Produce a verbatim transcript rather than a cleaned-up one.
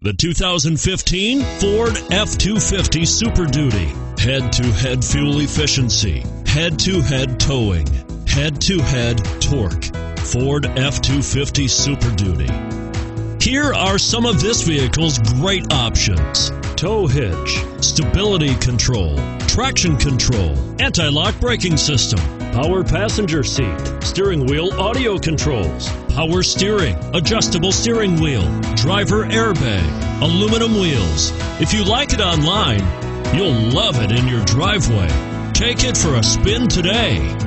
The two thousand fifteen Ford F two fifty Super Duty. Head-to-head fuel efficiency, head-to-head towing, head-to-head torque. Ford F two fifty Super Duty. Here are some of this vehicle's great options: tow hitch, stability control, traction control, anti-lock braking system, power passenger seat, steering wheel audio controls, power steering, adjustable steering wheel, driver airbag, aluminum wheels. If you like it online, you'll love it in your driveway. Take it for a spin today.